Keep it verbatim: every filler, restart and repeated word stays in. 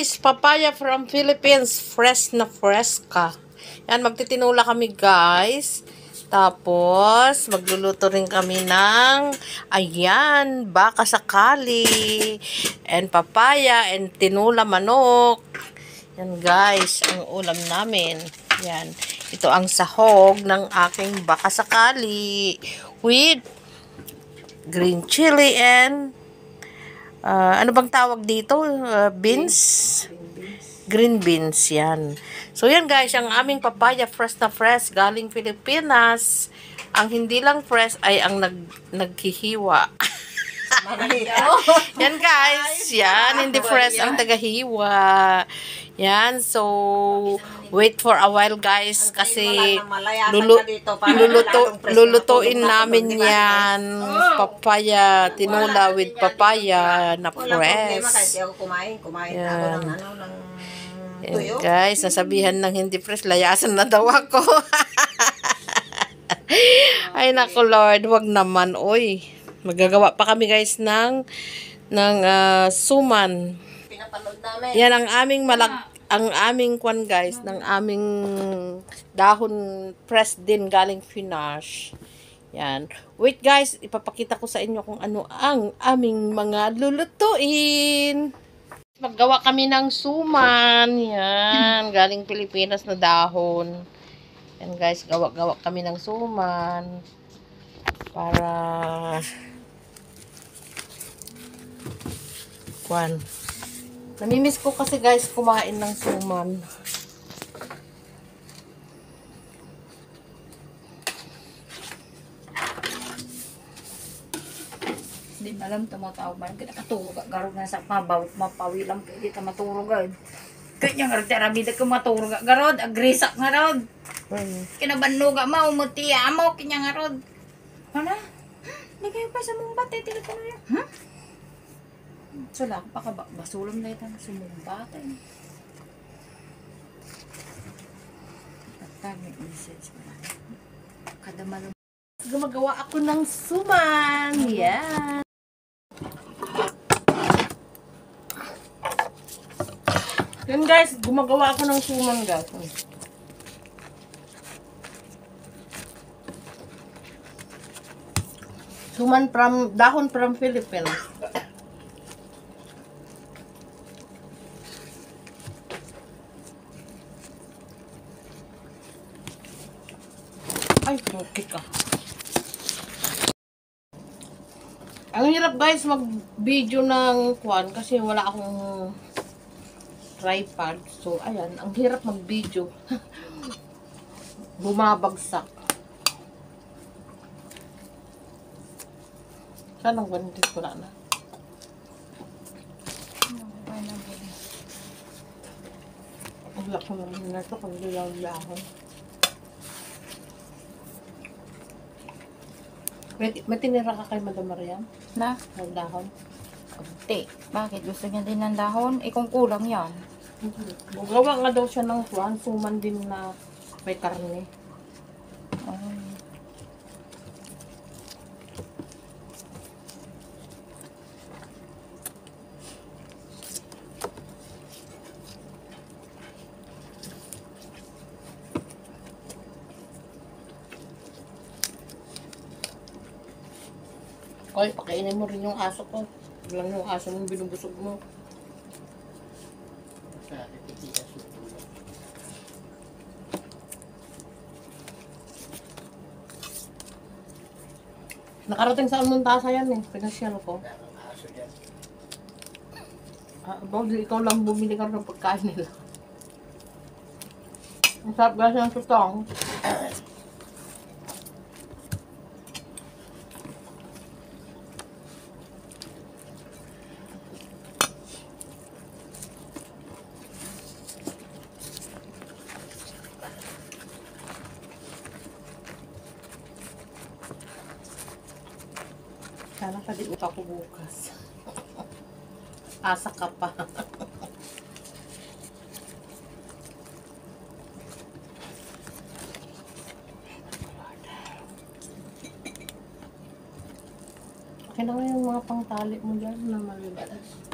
guys, papaya from Philippines. Fresh na fresh ka. Yan, magtitinula kami guys. Tapos, magluluto rin kami ng, ayan, baka sakali. And papaya, and tinula manok. Yan guys, ang ulam namin. Yan, ito ang sahog ng aking baka sakali. With green chili and Uh, ano bang tawag dito? Uh, beans? Green beans, yan. So, yan guys, ang aming papaya, fresh na fresh, galing Pilipinas. Ang hindi lang fresh ay ang nag naghihiwa. Yan guys, yan, hindi fresh ang tagahiwa. Yan, so, wait for a while guys, kasi lulu luluto lulutuin namin yan. Papaya, tinula with papaya na fresh. Yan. Yan guys, nasabihan ng hindi fresh, layasan na daw ako. Ay nako Lord, wag naman, oy. Magagawa pa kami guys ng ng uh, suman. Yan ang aming malag ang aming kwan guys, ng aming dahon press din galing Pinas. Yan. Wait guys, ipapakita ko sa inyo kung ano ang aming mga lulutuin. Maggawa kami ng suman. Yan, galing Pilipinas na dahon. Yan guys, gawa-gawa kami ng suman para kwan. Namimiss ko kasi guys kumain ng suman. Hindi malam tumatawag man. Kita katulog. Garog na sa mabaw. Mapawi lang. Hindi ta matulog. Kanya nga rin rabida ka matulog. Garod. Agrisak nga rod. Hmm. Kinabanluga mo. Umutiya mo. Kanya nga rod. Ano? Hindi kayo pa sa mumbat. Eh. Tila ka na yun. Hmm? Sula ako pa ka ba? Basulam na ito. Sumumbat eh. Tag may message pa lang. Kada malong. Gumagawa ako ng suman. Yan. Yan guys, gumagawa ako ng suman guys. Suman from, dahon from Philippines. Ay, okay ka. Ang hirap guys mag-video ng kwan kasi wala akong tripod. So, ayan. Ang hirap mag-video. Bumabagsak. Saan ang ganito? Wala na. Ang lak ko naman na ito kung lilaw-lilaw ako. May, may tinira ka kay Madam Mariam? Na? Ng dahon? Kunti. Bakit? Gusto niya din ng dahon? Eh kung kulang yan. Gawa nga daw siya ng kwan, suman din na may karne. Um, Koy, pakainin mo rin yung aso ko. Lang yung aso mong binubusog mo. Nakarating sa Almontasa yan eh. Pinasyal ko. Ah, Bawdi, ikaw lang bumili ka ng pagkain nila. Ang sarap guys ng tutong. Sana pa di upa ko bukas. Asa ka pa. Okay na nga yung mga pangtali mo dyan na maliit.